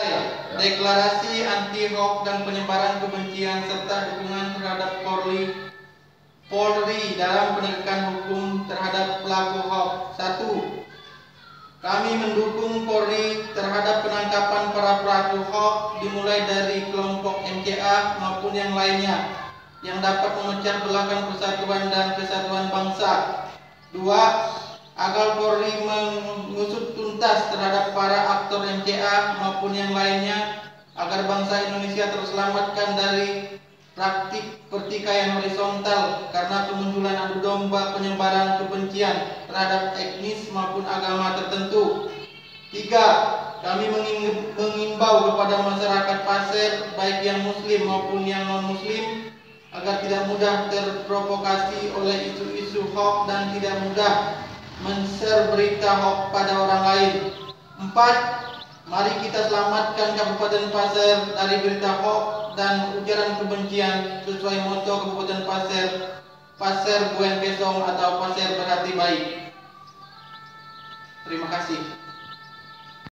Deklarasi anti-hoax dan penyebaran kebencian serta dukungan terhadap Polri dalam penegakan hukum terhadap pelaku hoax. 1. Kami mendukung Polri terhadap penangkapan para pelaku hoax dimulai dari kelompok MCA maupun yang lainnya yang dapat memecah belahkan persatuan dan kesatuan bangsa. 2. Agar Polri mengusut tuntas terhadap para aktor MCA maupun yang lainnya agar bangsa Indonesia terselamatkan dari praktik pertikaian horizontal karena kemunculan adu domba penyebaran kebencian terhadap etnis maupun agama tertentu. 3. Kami mengimbau kepada masyarakat Pasir baik yang muslim maupun yang non-muslim agar tidak mudah terprovokasi oleh isu-isu hoax dan tidak mudah men-share berita hoax pada orang lain. 4. Mari kita selamatkan Kabupaten Pasir dari berita hoax dan ujaran kebencian sesuai moto Kabupaten Pasir, Pasir Buen Besong atau Pasir Berhati Baik. Terima kasih.